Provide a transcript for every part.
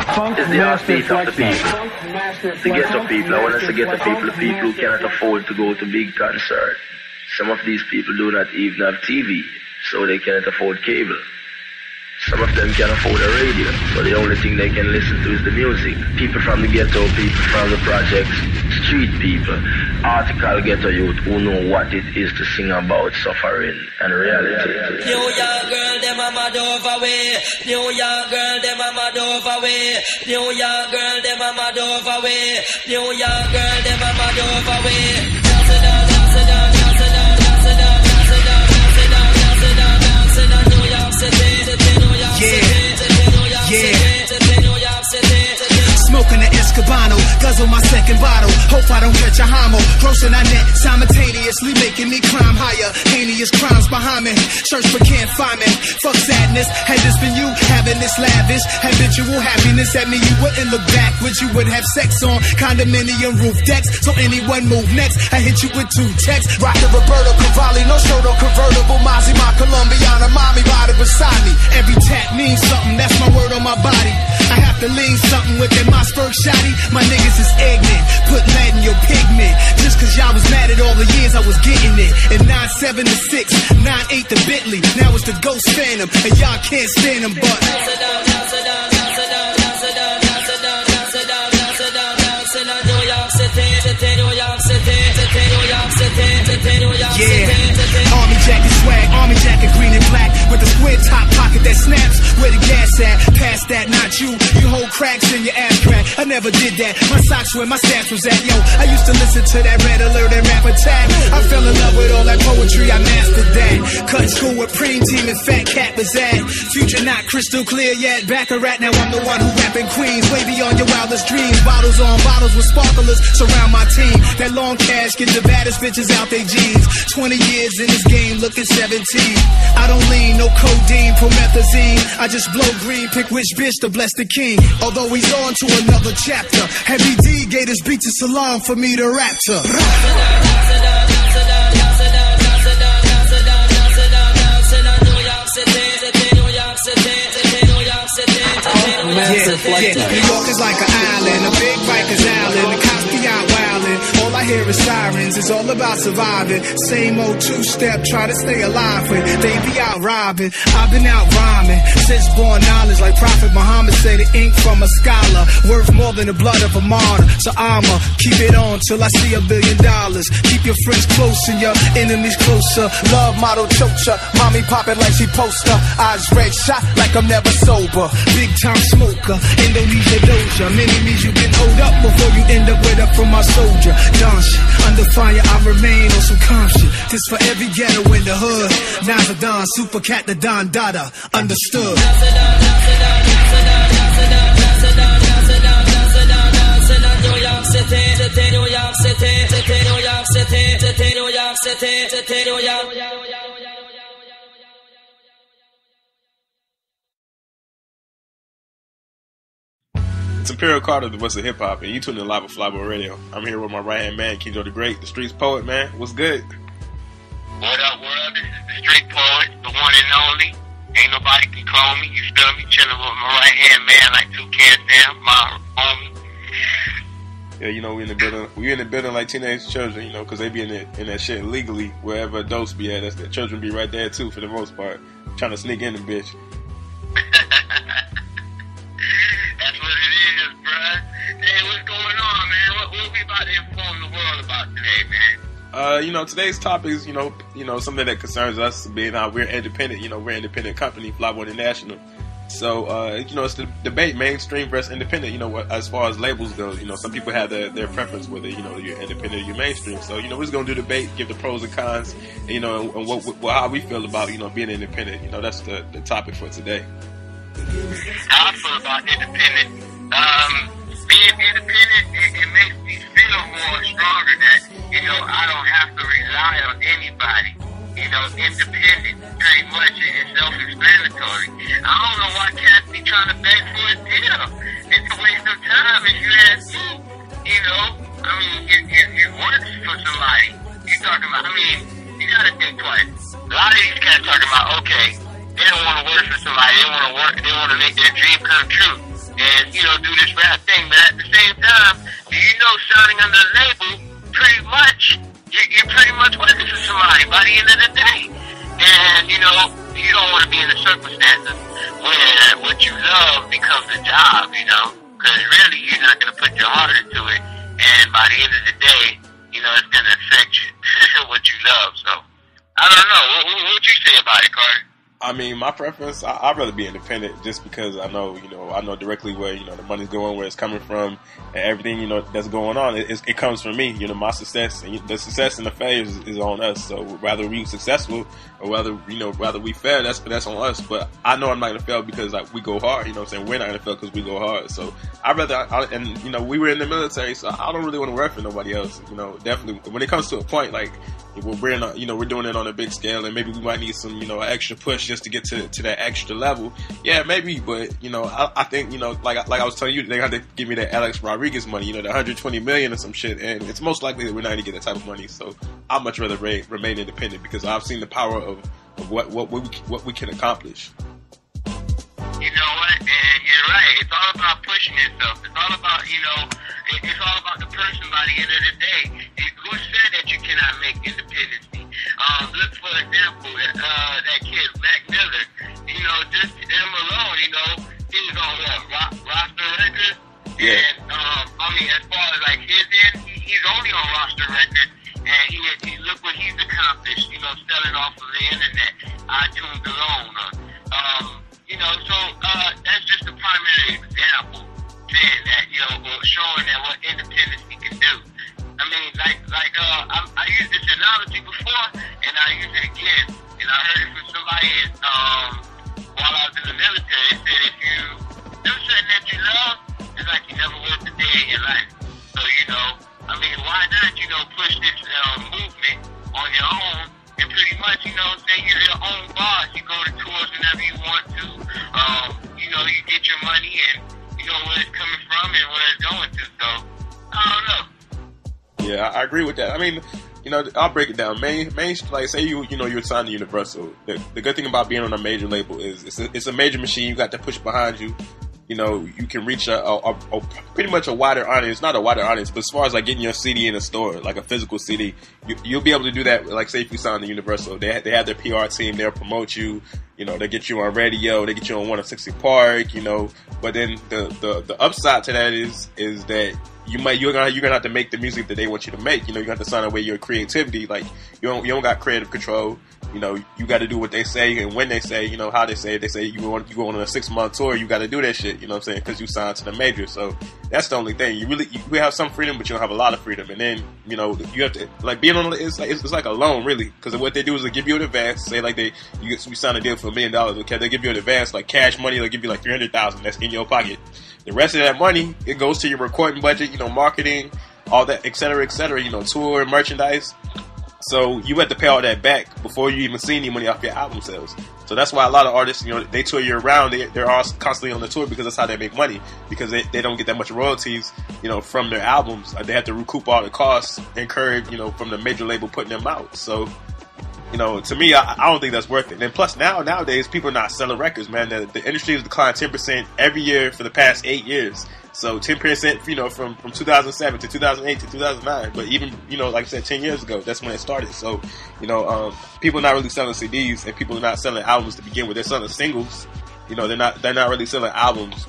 is the heartbeat of the people. The ghetto people. I want to say ghetto people, the people who cannot afford to go to big concerts. Some of these people do not even have TV, so they cannot afford cable. Some of them can afford a radio, so the only thing they can listen to is the music. People from the ghetto, people from the projects, street people, article ghetto youth who know what it is to sing about suffering and reality. New York girl, them a mad over way. New York girl, them a mad over way. New York girl, them a mad over way. New York girl, them a mad over way. Smoking the Escobano, guzzle my second bottle. Hope I don't catch a homo. Grossing our net simultaneously, making me climb higher. Heinous crimes behind me. Search but can't find me. Fuck sadness. Had this been you having this lavish habitual happiness at me, you wouldn't look backwards. You would have sex on condominium roof decks. So anyone move next, I hit you with 2 texts. Rock the Roberto Cavalli, no show, no convertible. Mozzie, my Colombiana, mommy, body beside me. Every tap means something. That's my word on my body. I have to lean something with that Mossberg shotty. My niggas is ignorant, put lead in your pigment. Just cause y'all was mad at all the years I was getting it. And 9-7 to 6, 9-8 to Bentley. Now it's the Ghost Phantom, and y'all can't stand them, but yeah, army jacket swag, army jacket green and black with a square top pocket that snaps. Where the gas at? Past that, not you. You hold cracks in your ass crack. I never did that. My socks where my stats was at. Yo, I used to listen to that Red Alert and Rap Attack. I fell in love with all that poetry. I mastered that. Cut school with Preem Team and Fat Cat was at. Future not crystal clear yet. Back a rat. Now I'm the one who rapping Queens. Way beyond your wildest dreams. Bottles on bottles with sparklers surround my team. That long cash get the baddest bitches out they jeans. 20 years in this game, looking 17. I don't lean, no codeine, promethazine. I just blow green, pick which bitch to bless the king. Although he's on to another chapter. Heavy D gave his beat to Salam for me to rap to. New York is like an island, a big Rikers Island. The cops be out wildin'. All I hear is sirens. It's all about surviving. Same old two-step, try to stay alive when they be out robbing. I've been out rhyming since born knowledge, like Prophet Muhammad say, the ink from a scholar worth more than the blood of a martyr. So I'ma keep it on till I see $1 billion. Keep your friends close and your enemies closer. Love model chocha, mommy poppin' like she poster. Eyes red shot like I'm never sober. Big time smoker, Indonesia doja. Enemies you can hold up before you end up with a from my soldier. Don shit, under fire I remain on some calm shit. This for every ghetto in the hood. Nas a Don, super cat the Don Dada. Understood. It's Imperial Carter, the voice of hip hop, and you tuned in live with Flyboy Radio. I'm here with my right hand man, King Joe the Great, the streets poet, man. What's good? What up, world? This is the street poet, the one and only. Ain't nobody can clone me. You feel me? Chilling with my right hand man like 2 cans down, my homie. Yeah, you know, we in the building like teenage children, you know, because they be in that shit legally wherever adults be at. The children be right there too for the most part, trying to sneak in the bitch. That's what it is, bruh. Hey, what's going on, man? What we about to inform the world about today, man? You know, today's topic is, you know, something that concerns us, being how we're independent. You know, we're an independent company, Flyboy International. So, you know, it's the debate, mainstream versus independent. You know, as far as labels go, you know, some people have their preference whether, you know, you're independent or you're mainstream. So, you know, we're just gonna do debate, give the pros and cons, and, you know, and how we feel about, you know, being independent. You know, that's the topic for today. How I feel about independent. Being independent, it makes me feel more stronger that, you know, I don't have to rely on anybody. You know, independent, pretty much, is self-explanatory. I don't know why cats be trying to beg for a deal. It's a waste of time if you ask me. You know, I mean, it works for somebody. You talking about, I mean, you gotta think twice. A lot of these cats talking about, okay, they don't want to work for somebody. They want to make their dream come true. and, you know, do this rap thing. But at the same time, do you know signing under a label, pretty much, you're pretty much working for somebody by the end of the day. And, you know, you don't want to be in the circumstances where what you love becomes a job, you know, because really you're not going to put your heart into it. And by the end of the day, you know, it's going to affect you, what you love. So, I don't know. What you say about it, Carter? I mean, my preference, I'd rather be independent just because I know directly where, you know, the money's going, where it's coming from, and everything, you know, that's going on. It comes from me. You know, my success, and the success and the failure is on us. So whether we're successful or whether we fail, that's on us. But I know I'm not going to fail because, like, we go hard. You know what I'm saying? We're not going to fail because we go hard. So I'd rather, and, you know, we were in the military, so I don't really want to work for nobody else. You know, definitely, when it comes to a point, like, we're doing it on a big scale, and maybe we might need some, you know, extra push just to get to that extra level. Yeah, maybe, but, you know, I think, you know, like I was telling you, they have to give me that Alex Rodriguez money, you know, the 120 million or some shit, and it's most likely that we're not going to get that type of money. So I'd much rather remain independent because I've seen the power of what we can accomplish. You know what? And you're right. It's all about pushing yourself. It's all about, you know, it's all about the person by the end of the day. Who said that you cannot make independency? Look, for example, that kid, Mac Miller. You know, just him alone, you know, he was on roster records. Yeah. And, I mean, as far as, like, his end, he's only on roster records. And he look what he's accomplished, you know, selling off of the internet, iTunes alone. You know, so that's just a primary example saying that, you know, showing that what independence can do. I mean, I used this analogy before, and I use it again. And I heard it from somebody while I was in the military. They said if you do something that you love, it's like you never worked a day in your life. So, you know, I mean, why not, you know, push this movement on your own? And pretty much, you know, say you're your own boss. You go to tours whenever you want to. You know, you get your money and you know where it's coming from and where it's going to. So, I don't know. Yeah, I agree with that. I mean, you know, I'll break it down. Like, say you're signed to Universal. The good thing about being on a major label is it's a major machine. You got to push behind you. You know, you can reach a pretty much a wider audience. Not a wider audience, but as far as like getting your CD in a store, like a physical CD, you'll be able to do that. Like, say if you sign to Universal, they have their PR team. They'll promote you. You know, they get you on radio. They get you on 160 Park. You know, but then the upside to that is that you're gonna have to make the music that they want you to make. You know, you have to sign away your creativity. Like, you don't got creative control. You know, you got to do what they say and when they say. You know how they say. They say you go on a 6-month tour. You got to do that shit. You know what I'm saying? Because you signed to the major. So that's the only thing. You have some freedom, but you don't have a lot of freedom. And then, you know, you have to, like, being on it's like a loan, really. Because what they do is they give you an advance. Say like you sign a deal for $1 million. Okay, they give you an advance, like cash money. They'll give you like $300,000. That's in your pocket. The rest of that money, it goes to your recording budget. You know, marketing, all that, et cetera, et cetera. You know, tour, merchandise. So you have to pay all that back before you even see any money off your album sales. So that's why a lot of artists, you know, they tour year round. They're all constantly on the tour because that's how they make money. Because they don't get that much royalties, you know, from their albums. They have to recoup all the costs incurred, you know, from the major label putting them out. So, you know, to me, I don't think that's worth it. And plus, nowadays, people are not selling records, man. The industry has declined 10% every year for the past 8 years. So 10%, you know, from 2007 to 2008 to 2009. But even, you know, like I said, 10 years ago, that's when it started. So, you know, people are not really selling CDs, and people are not selling albums to begin with. They're selling singles. You know, they're not really selling albums.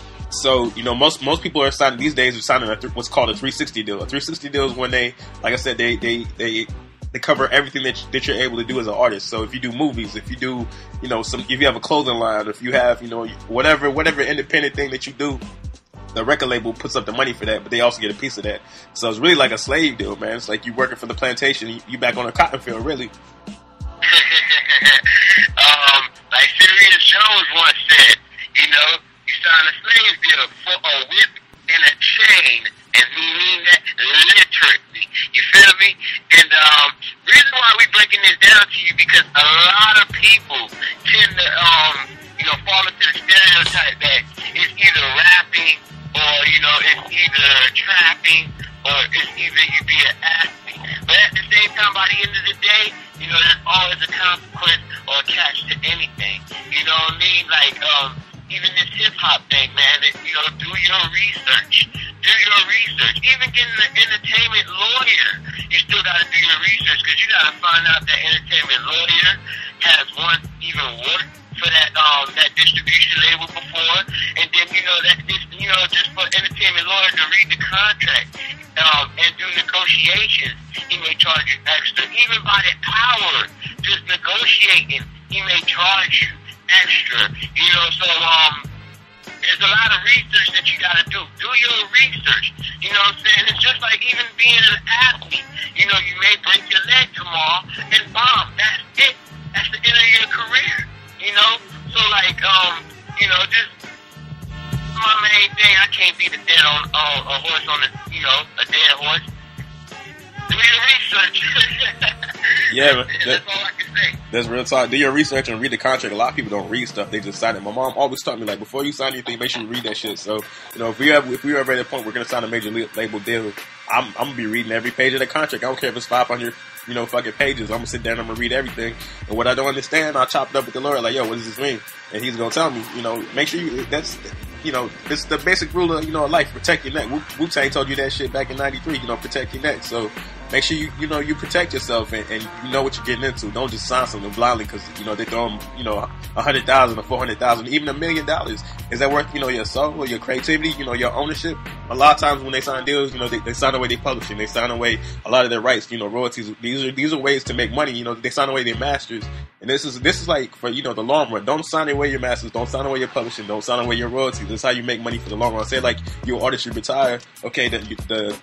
So, you know, most people are signing these days. Are signing what's called a 360 deal. A 360 deal is when they, like I said, they cover everything that you're able to do as an artist. So if you do movies, if you do, you know, if you have a clothing line, if you have, you know, whatever independent thing that you do, the record label puts up the money for that, but they also get a piece of that. So it's really like a slave deal, man. It's like you working for the plantation, you back on a cotton field, really. Like Sirius Jones once said, you know, you sign a slave deal for a whip and a chain, and he mean that literally. You feel me? And reason why we breaking this down to you, because a lot of people tend to you know, fall into the stereotype that it's either rapping or, you know, it's either trapping or it's either you be an athlete. But at the same time, by the end of the day, you know, there's always a consequence or a catch to anything. You know what I mean? Like, even this hip hop thing, man, that, you know, do your research. Do your research. Even getting an entertainment lawyer, you still got to do your research, because you got to find out that entertainment lawyer has once even worked for that distribution label before, and then, you know, that this, you know, just for entertainment lawyer to read the contract and do negotiations, he may charge you extra. Even by the hour, just negotiating, he may charge you extra. You know, so there's a lot of research that you gotta do. Do your research. You know what I'm saying? It's just like even being an athlete. You know, you may break your leg tomorrow, and that's it. That's the end of your career. You know? So like, you know, just my main thing, I can't beat a horse on a dead horse. Do your research. Yeah, man. That's all I can say. That's real talk. Do your research and read the contract. A lot of people don't read stuff; they just sign it. My mom always taught me, like, before you sign anything, make sure you read that shit. So, you know, if we ever at a point we're gonna sign a major label deal, I'm gonna be reading every page of the contract. I don't care if it's 500, you know, fucking pages. I'm gonna sit down, I'm gonna read everything. And what I don't understand, I'll chop it up with the lawyer, like, yo, what does this mean? And he's gonna tell me, you know, make sure you know, it's the basic rule of, you know, life. Protect your neck. Wu-Tang told you that shit back in '93. You know, protect your neck. So make sure you know, you protect yourself and you know what you're getting into. Don't just sign something blindly because, you know, they throw them, you know, $100,000 or $400,000, even $1 million. Is that worth, you know, your soul or your creativity? You know, your ownership. A lot of times when they sign deals, you know, they sign away their publishing. They sign away a lot of their rights. You know, royalties. These are ways to make money. You know, they sign away their masters. And this is like for, you know, the long run. Don't sign away your masters. Don't sign away your publishing. Don't sign away your royalties. This is how you make money for the long run. Say like you're an artist, you retire. Okay, the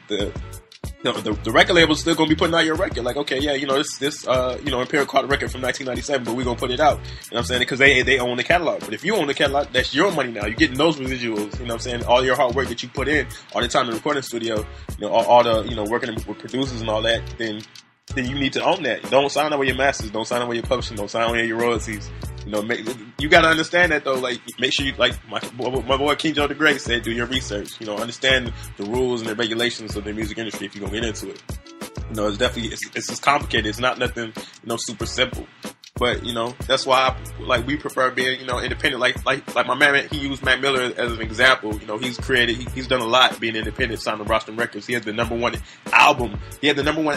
record label's still gonna be putting out your record. Like, okay, yeah, you know, this you know, Imperial caught a record from 1997, but we're gonna put it out. You know what I'm saying? Because they own the catalog. But if you own the catalog, that's your money now. You're getting those residuals. You know what I'm saying? All your hard work that you put in, all the time in the recording studio, you know, all the, you know, working with producers and all that, then you need to own that. Don't sign away your masters. Don't sign away your publishing. Don't sign away your royalties. You know, you gotta understand that though. Like, make sure you, like my boy King Joe the Great said, do your research. You know, understand the rules and the regulations of the music industry if you're gonna get into it. You know, it's definitely it's just complicated. It's not nothing, you know, super simple. But, you know, that's why we prefer being, you know, independent. Like my man, he used Mac Miller as an example. You know, he's done a lot being independent, signed to Rostrum Records. He had the number one album. In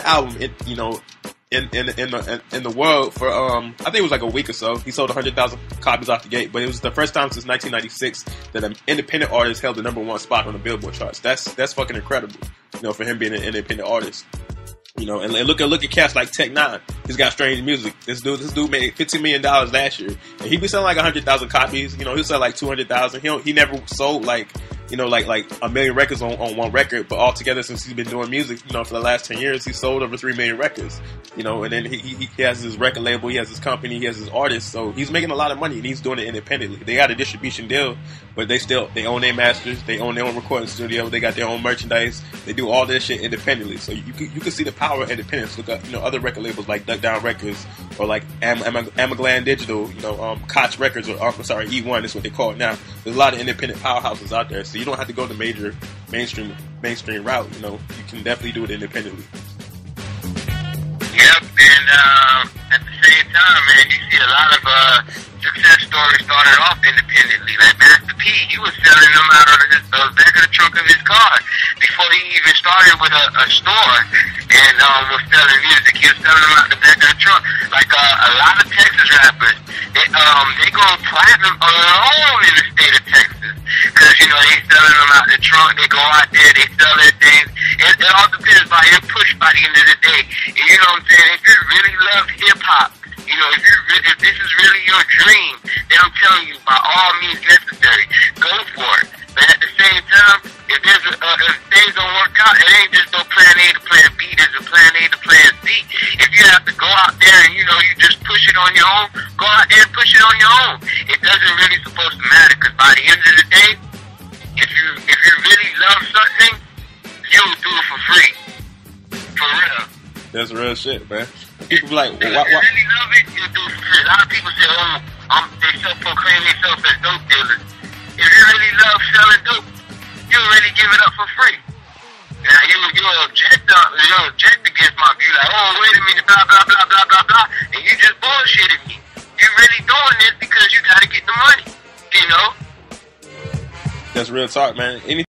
the world for I think it was like a week or so. He sold 100,000 copies off the gate, but it was the first time since 1996 that an independent artist held the number one spot on the Billboard charts. That's fucking incredible. You know, for him being an independent artist. You know, and look at cats like Tech Nine. He's got strange music. This dude made $15 million last year, and he be selling like 100,000 copies. You know, he'll sell like 200,000. He never sold like, you know, like 1 million records on one record, but altogether since he's been doing music, you know, for the last 10 years, he's sold over 3 million records. You know, and then he has his record label, he has his company, he has his artists, so he's making a lot of money and he's doing it independently. They got a distribution deal, but they own their masters, they own their own recording studio, they got their own merchandise, they do all this shit independently. So you can see the power of independence. Look up, you know, other record labels like Duck Down Records or like Amaglan Digital, you know, Koch Records or E1 is what they call it now. There's a lot of independent powerhouses out there, so you don't have to go the mainstream route. You know, you can definitely do it independently. Yep, and at the same time, man, you see a lot of success stories started off independently. Like Master P, he was selling them out of the back of the trunk of his car before he even started with a store and was selling music. He was selling them out the back of the trunk. Like a lot of Texas rappers, they go platinum alone in the state of Texas because, you know, they selling them out the trunk. They go out there, they sell their things. It all depends by your push by the end of the day. And you know what I'm saying? If you really love hip hop, you know, if this is really your dream, then I'm telling you, by all means necessary, go for it. But at the same time, if things don't work out, it ain't just no plan A to plan B. There's a plan A to plan C. If you have to go out there and, you know, you just push it on your own, go out there and push it on your own. It doesn't really supposed to matter because by the end of the day, if you really love something, you'll do it for free. For real. That's real shit, man. People be like, if you really love it, you'll do it for free. A lot of people say, they self-proclaim themselves as dope dealers. If you really love selling dope, you already give it up for free. Now, you'll object against my view, like, oh, wait a minute, blah, blah, blah, blah, blah, blah, and you just bullshitted me. You really doing this because you gotta get the money, you know? That's real talk, man.